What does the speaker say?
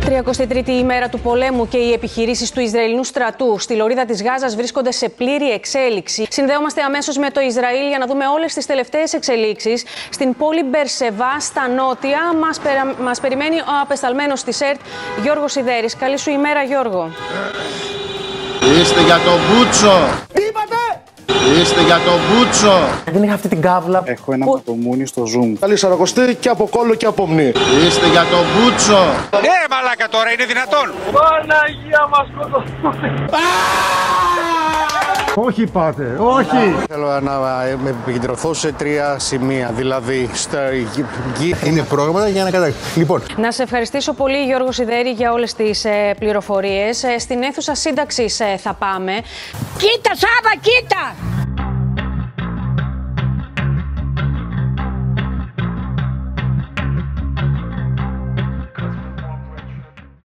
33η ημέρα του πολέμου και οι επιχειρήσεις του Ισραηλινού στρατού στη λωρίδα της Γάζας βρίσκονται σε πλήρη εξέλιξη. Συνδέομαστε αμέσως με το Ισραήλ για να δούμε όλες τις τελευταίες εξελίξεις. Στην πόλη Μπερσεβά, στα νότια, μας περιμένει ο απεσταλμένος της ΕΡΤ, Γιώργος Σιδέρης. Καλή σου ημέρα, Γιώργο. Είστε για τον Μπούτσο! Τι είπατε? Είστε για τον Μπούτσο! Δεν είχα αυτή την κάβλα. Έχω ένα ματομούνι στο Zoom. Καλή σαρακοστή και από κόλλο και από μνή. Είστε για τον Μπούτσο! Μαλάκα τώρα, είναι δυνατόν! Παναγία μας σκοτωθούν! Όχι πάτε, όχι! Θέλω να με επικεντρωθώ σε 3 σημεία. Δηλαδή, είναι πρόγραμμα για να καταλάβει. Λοιπόν. Να σε ευχαριστήσω πολύ, Γιώργο Σιδέρη, για όλες τις πληροφορίες. Στην αίθουσα σύνταξης θα πάμε. Κοίτα, Σάβα, κοίτα!